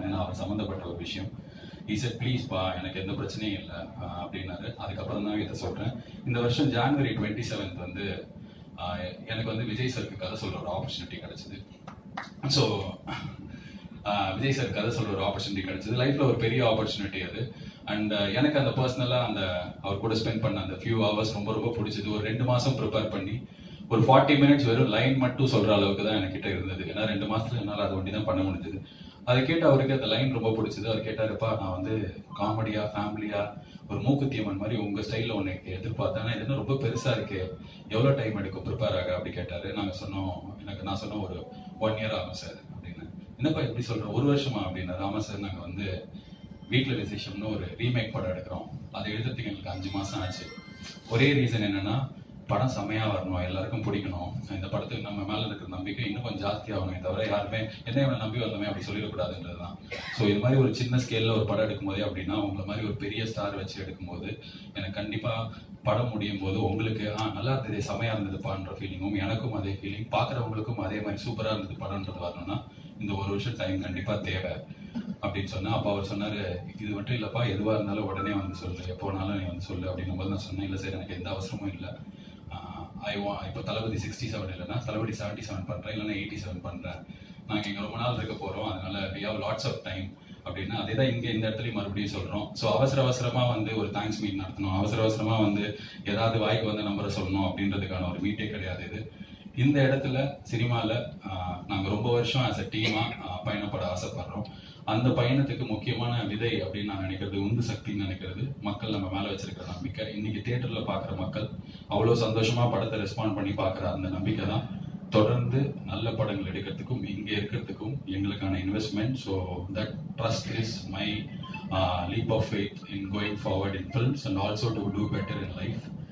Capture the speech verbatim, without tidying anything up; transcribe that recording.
ஏன்னா அவர் சம்மந்தப்பட்ட ஒரு விஷயம். He said, please பா, எனக்கு எந்த பிரச்சனையும் இல்லை அப்படின்னாரு. அதுக்கப்புறம் தான் இதை சொல்கிறேன். இந்த வருஷம் ஜான்வரி டுவெண்ட்டி செவன்த் வந்து எனக்கு வந்து விஜய் சருக்கு கதை சொல்கிற ஒரு ஆப்பர்ச்சுனிட்டி கிடச்சிது. ஸோ விஜய் சார் கதை சொல்கிற ஒரு ஆப்பர்ச்சுனிட்டி கிடச்சிது. லைஃப்பில் ஒரு பெரிய ஆப்பர்ச்சுனிட்டி அது. அண்ட் எனக்கு அந்த பர்சனலாக அந்த அவர் கூட ஸ்பெண்ட் பண்ண அந்த ஃபியூ ஹவர்ஸ் ரொம்ப ரொம்ப பிடிச்சது. ஒரு ரெண்டு மாதம் ப்ரிப்பேர் பண்ணி ஒரு ஃபார்ட்டி மினிட்ஸ் வெறும் லைன் மட்டும் சொல்கிற அளவுக்கு தான் என்கிட்ட இருந்தது. ஏன்னா ரெண்டு மாதத்துல என்னால் அதை ஒண்டி தான் பண்ண முடிஞ்சது. அதை கேட்டு அவருக்கு அந்த லைன் ரொம்ப பிடிச்சது. அவர் கேட்டாருப்பா, நான் வந்து காமெடியா ஃபேமிலியா ஒரு மூக்குத்தியம்மன் மாதிரி உங்கள் ஸ்டைலில் ஒன்று எதிர்பார்த்தேன். இது என்ன ரொம்ப பெருசாக இருக்கு, எவ்வளோ டைம் எடுக்கும் ப்ரிப்பேர் ஆக அப்படி கேட்டார். நாங்கள் சொன்னோம், எனக்கு நான் சொன்னோம் ஒரு ஒன் இயர் ஆகும் சார் அப்படின்னு. என்னப்பா எப்படி சொல்கிறோம், ஒரு வருஷமா அப்படின்னா. ஆமாம் சார், நாங்கள் வந்து வீட்டில் விசேஷம்னு ஒரு ரீமேக் படம் எடுக்கிறோம். அதை எழுதுறதுக்கு எங்களுக்கு அஞ்சு மாதம் ஆச்சு. ஒரே ரீசன் என்னன்னா, படம் செம்மையாக வரணும், எல்லாருக்கும் பிடிக்கணும், இந்த படத்துக்கு நம்ம மேலே இருக்கிற நம்பிக்கை இன்னும் கொஞ்சம் ஜாஸ்தி ஆகணும், தவிர யாருமே என்ன இவனை நம்பி வந்தோமே அப்படி சொல்லிடக்கூடாதுன்றது தான். ஸோ இது மாதிரி ஒரு சின்ன ஸ்கேலில் ஒரு படம் எடுக்கும் போதே அப்படின்னா, உங்களை மாதிரி ஒரு பெரிய ஸ்டார் வச்சு எடுக்கும்போது எனக்கு கண்டிப்பாக படம் முடியும் போது உங்களுக்கு ஆ நல்லா இருந்தது, செமையாக இருந்ததுப்பான்ற ஃபீலிங்கும் எனக்கும் அதே ஃபீலிங், பார்க்குறவங்களுக்கும் அதே மாதிரி சூப்பராக இருந்தது படம்ன்றது வரணும்னா இந்த ஒரு வருஷம் டைம் கண்டிப்பாக தேவை அப்படின்னு சொன்னேன். அப்போ அவர் சொன்னார், இது மட்டும் இல்லைப்பா, எதுவாக இருந்தாலும் உடனே வந்து சொல்லு, எப்போ வேணாலும் நீ வந்து சொல்லு அப்படின்னும் போது நான் சொன்னேன், இல்லை சார் எனக்கு எந்த அவசரமும் இல்லை. ஐ வா இப்போ தளபதி சிக்ஸ்டி செவன் இல்லைன்னா தளபதி செவன்டி செவன் பண்ணுறேன், இல்லைன்னா எயிட்டி செவன் பண்ணுறேன். நாங்கள் இங்கே ரொம்ப நாள் இருக்க போகிறோம், அதனால we have lots of time அப்படின்னா அதே தான் இங்கே இந்த இடத்துலையும் மறுபடியும் சொல்கிறோம். ஸோ அவசர அவசரமாக வந்து ஒரு தேங்க்ஸ் மீட் நடத்தணும், அவசர அவசரமாக வந்து ஏதாவது வாய்க்கு வந்து நம்பரை சொல்லணும் அப்படின்றதுக்கான ஒரு மீட்டே கிடையாது இது. இந்த இடத்துல சினிமாவில் நாங்கள் ரொம்ப வருஷம் ஆஸ் அ டீமாக பயணப்பட ஆசைப்படுறோம். அந்த பயணத்துக்கு முக்கியமான விதை அப்படின்னு நான் நினைக்கிறது, உந்து சக்தின்னு நினைக்கிறது மக்கள் நம்ம மேலே வச்சிருக்கிற நம்பிக்கை. இன்னைக்கு தியேட்டரில் பார்க்குற மக்கள் அவ்வளோ சந்தோஷமாக படத்தை ரெஸ்பாண்ட் பண்ணி பார்க்குற அந்த நம்பிக்கை தான் தொடர்ந்து நல்ல படங்கள் எடுக்கிறதுக்கும் இங்கே இருக்கிறதுக்கும் எங்களுக்கான investment. So that trust is my leap of faith in going forward in films and also to do better in life.